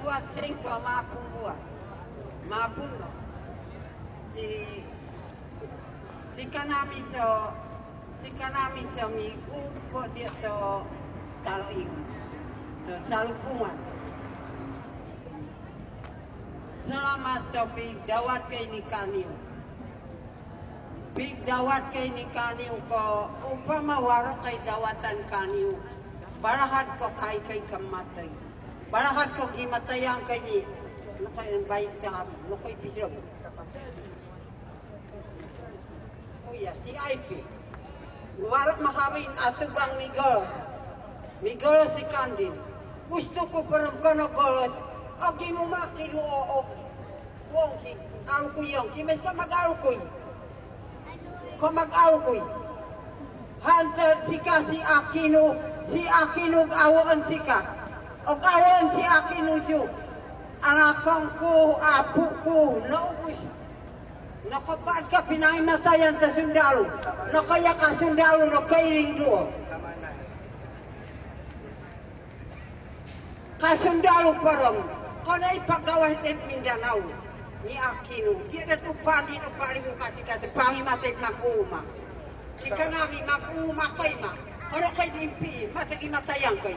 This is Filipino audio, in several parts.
buat singko maapun buat. Maapun no. Si kanami so miku po dia to taloing. To salupungan. Selamat topik dawat kay ni kaniu. Big dawat kay ni kaniu ko upama waro kay dawatan kaniu. Barahat ko kay kamatay. Barahat ko gimatayang kay ni. Ano kay ang bayit ka? Ano kay pisog? Oh yeah, si IP. Warak makawin atubang Migol si Kandin. Gusto ko parang golos. Agi mo makilo o wongki. Alukoy yung. Kimes ka mag-alukoy. Ko mag-alukoy. Hanta sika si Akino awaan sika. O awaan si Akino siyo. Anakang ko, apo ko, naubos. Nakapaan ka pinangimatayan sa sundalo. Nakaya ka sundalo na kailing doon. Kasundalo parang. Kung ipagawa ng Mindanao ni Aquino, di na tupadi na pari mo kasi pangimatay mag-uuma. Si kanami mag-uuma kay ma. Ano kay limpi, matagi-matayang kay.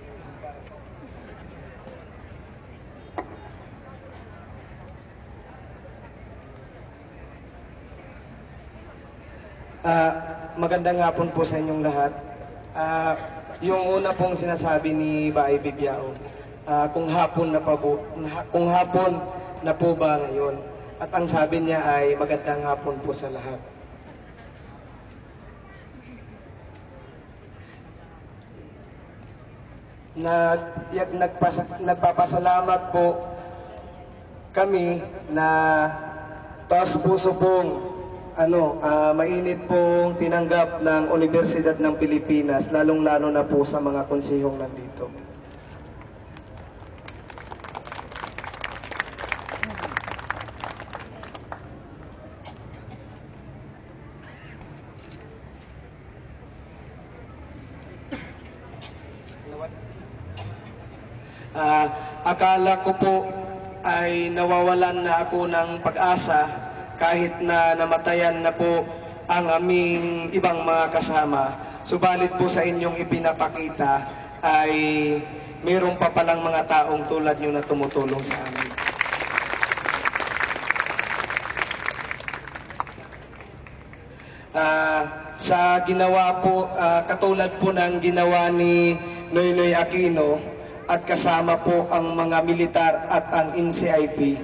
Magandang hapon po sa inyong lahat. Yung una pong sinasabi ni Bai Bibyaon, kung hapon na po ba ngayon. At ang sabi niya ay magandang hapon po sa lahat. Nagpapasalamat po kami na taos puso pong mainit pong tinanggap ng Universidad ng Pilipinas, lalong-lalo na po sa mga konsehong nandito. Akala ko po ay nawawalan na ako ng pag-asa kahit na namatayan na po ang aming ibang mga kasama. Subalit po sa inyong ipinapakita ay mayroon pa palang mga taong tulad nyo na tumutulong sa amin. Sa ginawa po, katulad po ng ginawa ni Noynoy Aquino, at kasama po ang mga militar at ang NCIP.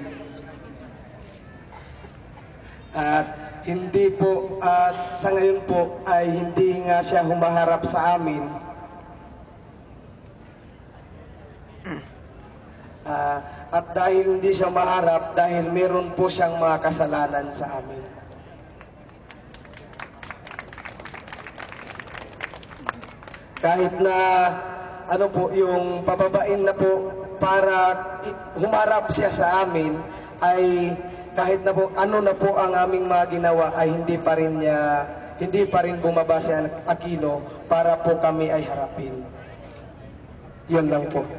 At hindi po, at sa ngayon po ay hindi nga siya humaharap sa amin. At dahil hindi siya maharap, dahil meron po siyang mga kasalanan sa amin. Kahit na yung pababain na po para humarap siya sa amin, ay kahit na po ano na po ang aming mga ginawa, ay hindi pa rin bumaba si Aquino para po kami ay harapin. Yun lang po.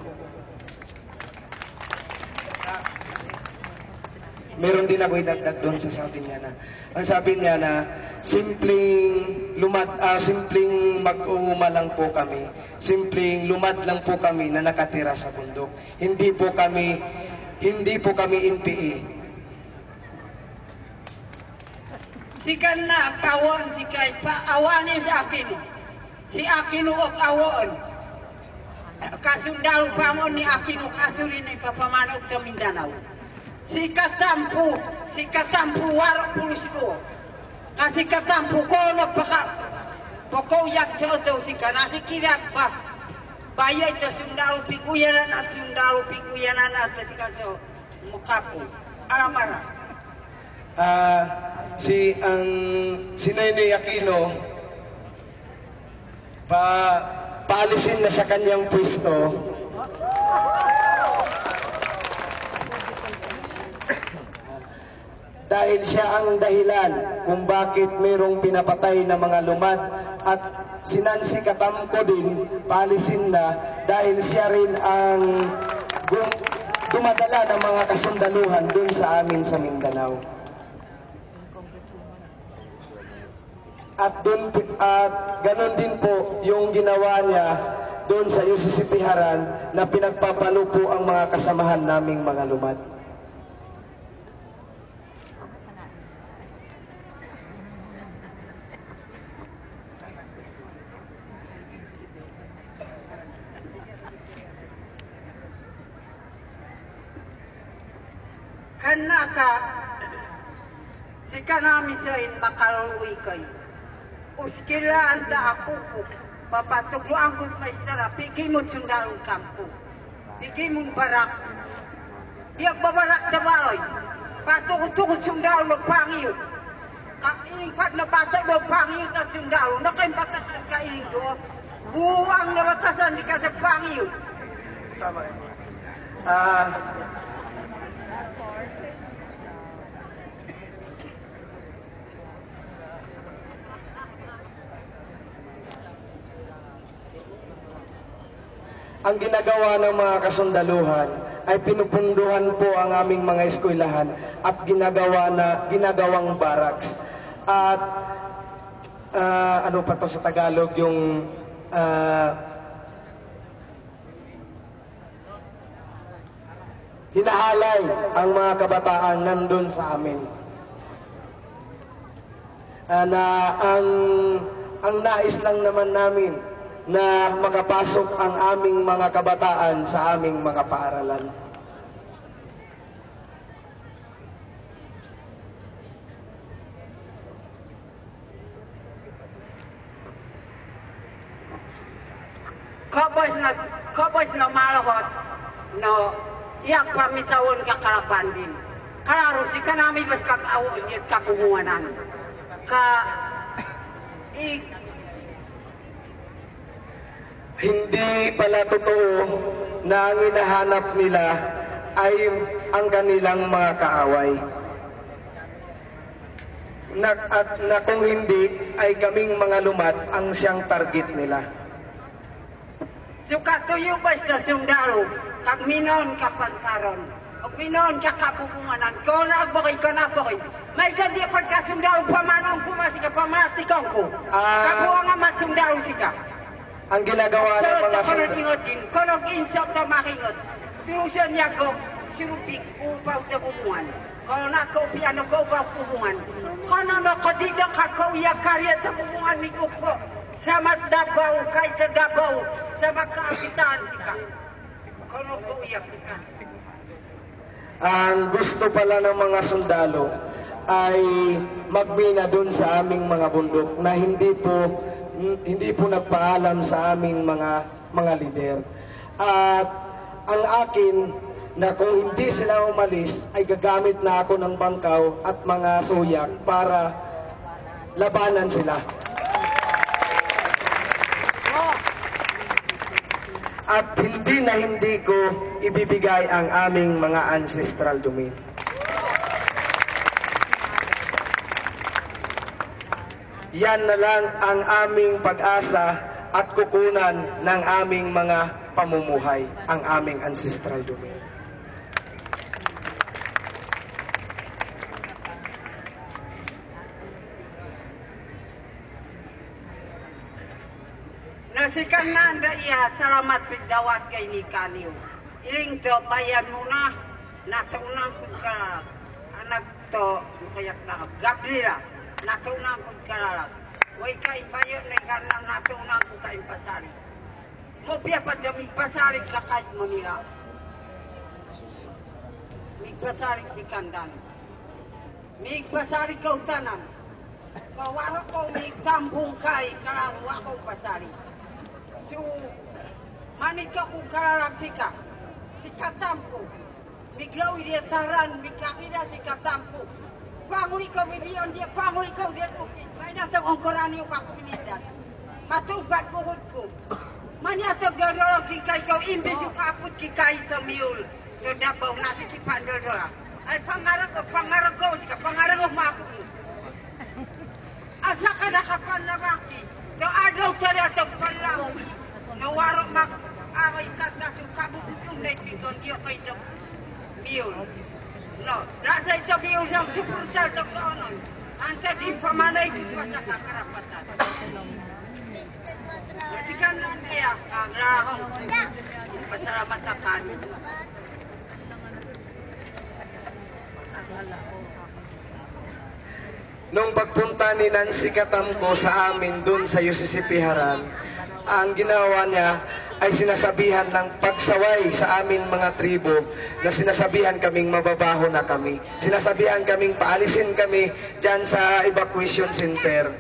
Meron din ako idagdag doon sa sabi niya na, ang sabi niya na simpleng mag-uuma lang po kami. Simpleng lumad lang po kami na nakatira sa bundok. Hindi po kami NPA. Sikan na kawan si kay paawanin sa Aquino. Si Aquino og awon. Kasundalo pa mo ni Aquino kasurin ni papamanog sa Mindanao. Si katampu warok pulis ko. Kasi katampu ko poko yak jodo si kanasi kirak pa. Bayay ta sundalo pikuyanan at ketika so mukapo. Alamara. Si Noynoy Aquino paalisin na sa kanyang pwesto. Dahil siya ang dahilan kung bakit mayroong pinapatay na mga lumad, at si Nancy Katamko din paalisin na dahil siya rin ang dumadala ng mga kasundaluhan dun sa amin sa Mindanao. At ganun din po yung ginawa niya doon sa UCC Piharan na pinagpapalo po ang mga kasamahan naming mga lumad. Kanaka, si kanami sa'in makaluwi kayo. Uskilaan da ako po, papatugluan ko maestara, pigi mo sundarong kampo, pigi mo barak. Diyak babarak sa baloy, patukot-tukot sundaro magpangiyo. Ipat na patay magpangiyo sa sundaro, nakaimpatas na kailing doon. Buwang na batasan di ka sa pangiyo. Tama. Ang ginagawa ng mga kasundaluhan ay pinupunduhan po ang aming mga eskwelahan at ginagawang barracks. At ano pa to sa Tagalog, yung hinahalay ang mga kabataan nandun sa amin. Na ang nais lang naman namin na makapasok ang aming mga kabataan sa aming mga paaralan. Kabos na malakot, no, iyak pamitawon ka karapan din. Kararo si kanami bas kag-awon yun kapunguanan. Hindi pala totoo na ang hinahanap nila ay ang kanilang mga kaaway. Na kung hindi, ay kaming mga lumad ang siyang target nila. Sukatuyo ba sa sundalo, kag minon ka pantaron, o minon ka kapupunganan, ko na agboy, ko na agboy. May gandi ka sundalo, pamanong kumasi ka, pamatikong ko. Kakuha nga matsundalo sika. Ang ginagawa ng mga sundalo. Konog insok na makingot. Solusyon niya ko, sirupik, upaw sa pupungan. Kono na ko, piano ko, upaw pupungan. Kono na ko, dito ka ko, iyak karya sa pupungan, miko ko. Samat Dabaw, kay sa Dabaw, sa magkaapitaan sika. Kono ko, iyak sika. Ang gusto pala ng mga sundalo ay magmina dun sa aming mga bundok na hindi po nagpaalam sa aming mga lider. At ang akin na kung hindi sila umalis ay gagamit na ako ng bangkaw at mga suyak para labanan sila. At hindi ko ibibigay ang aming mga ancestral domain. Yan na lang ang aming pag-asa at kukunan ng aming mga pamumuhay, ang aming ancestral domain. Nasikan na anda iya, salamat pigdawat kay ni Kaniw. Iling to, bayan mo na, nataunang kong kalalag. Anak to, kayak na, Gabriela, nataunang kong kalalag. Way kay bayan na ikanang nataunang kong kain pasari. Mopia pa dyan, pasari ka kahit Manila. Pasari si Kandan. Pasari ka utanan. Kawaro ko tampung kay, kalalang wako pasari. So, manit ka kung karalagsika, si Katampo, miglaw dia taran, mikakida si Katampo. Panguli ka, Bibyaon dia, panguli ka, dia tukit. May natang ongkorani yung kakupinitan. Matugat buhod ko. Manyatag gano'n kikay ka, imbis yung kaput kikay sa miyul. So, dabaw natin si Pandodora. Ay, pangarap ko, pangarap ko mapun. Asa ka nakapanabaki, no adaw tala sa panlaw. Nawaro mag-away ka sa kabubusong na ipikon, diyo kay sabi ulang suporta sa kaonon. Anta di pamanay ko pa sa kakarapatan. Masikan lang kaya, kagrahong. Pasalamat sa kanin. Nung pagpunta ni Nancy Katamko sa amin dun sa UCC Piharan, ang ginawa niya ay sinasabihan ng pagsaway sa amin mga tribo na sinasabihan kaming mababaho na kami. Sinasabihan kaming paalisin kami dyan sa evacuation center.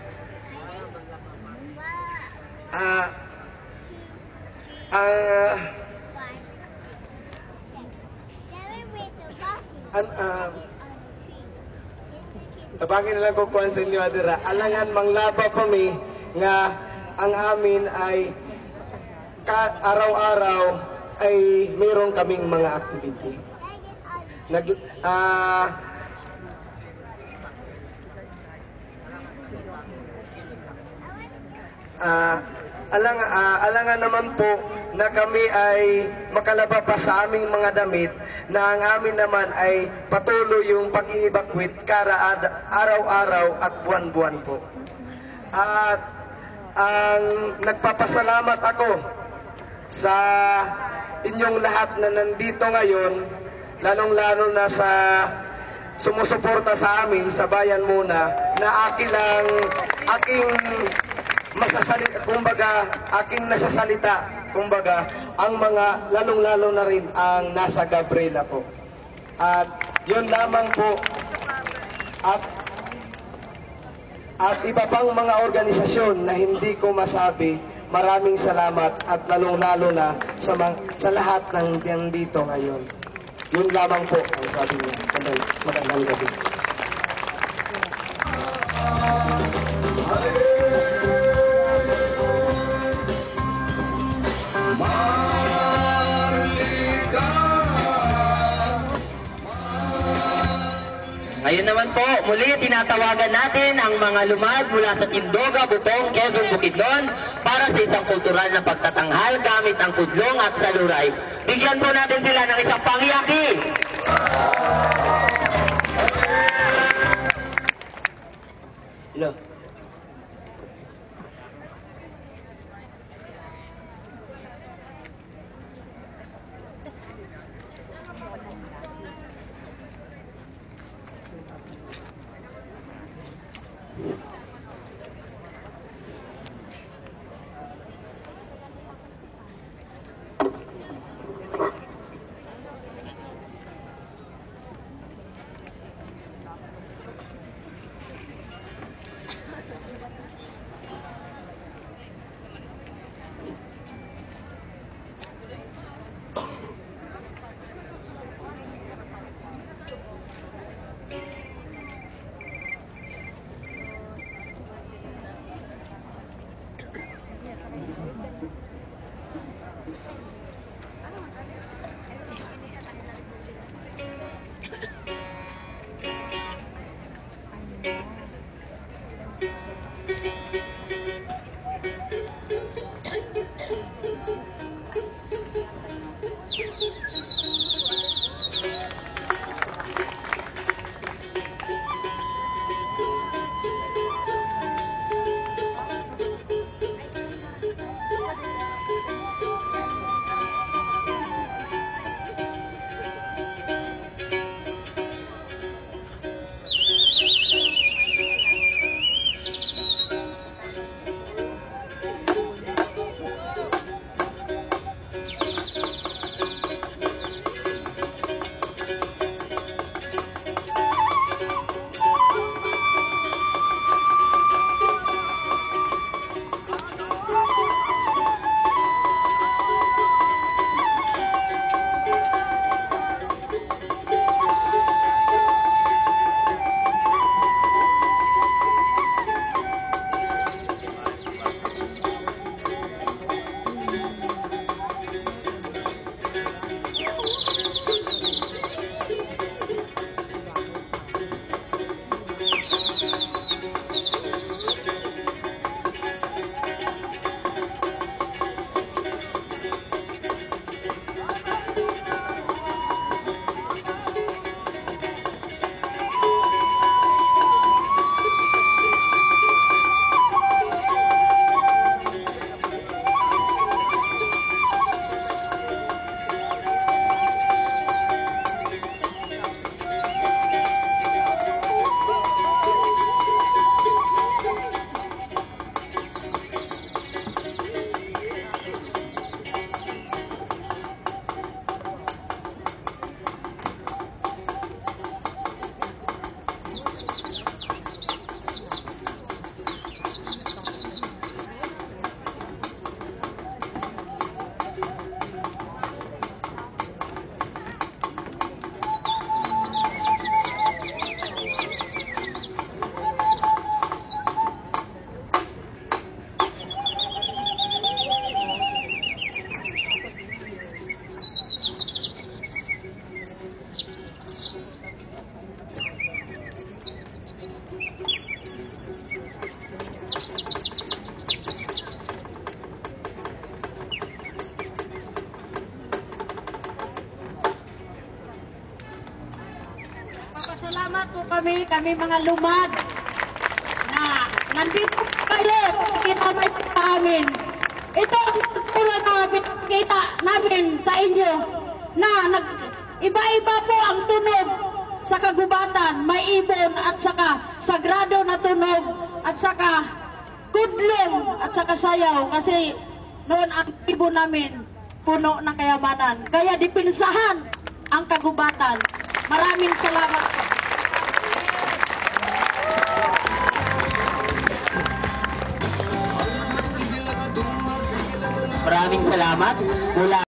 Tabangin na lang ko kuwan sa inyo, adira. Alangan manglaba pa mi nga ang amin ay araw-araw ay mayroon kaming mga activity. Alangan naman po na kami ay makalaba pa sa aming mga damit na ang amin naman ay patuloy yung pag-i-evacuate araw-araw at buwan-buwan po. At ang nagpapasalamat ako sa inyong lahat na nandito ngayon, lalong-lalo na sa sumusuporta sa amin sa bayan muna, na aking nasasalita, kumbaga, ang mga lalong-lalo na rin ang nasa Gabriela po. At yun lamang po, at iba pang mga organisasyon na hindi ko masabi, maraming salamat at lalong-lalo na sa lahat ng nandito ngayon. Yun lamang po ang sabi niya. Magandang gabi. Ngayon naman po, muli tinatawagan natin ang mga lumad mula sa Tindoga, Butong, Quezon, Bukidnon para sa isang kultural na pagtatanghal gamit ang kudlong at saluray. Bigyan po natin sila ng isang pangyaki! Hello. po kami mga lumad na nandito kayo, kinamay sa amin. Ito ang kultura na pinakita namin sa inyo na iba-iba po ang tunog sa kagubatan, may ibon at saka sagrado na tunog at saka kudlong at saka sayaw kasi noon ang ibon namin puno ng kayamanan. Kaya dipinsahan ang kagubatan. Maraming salamat po. Maraming salamat mula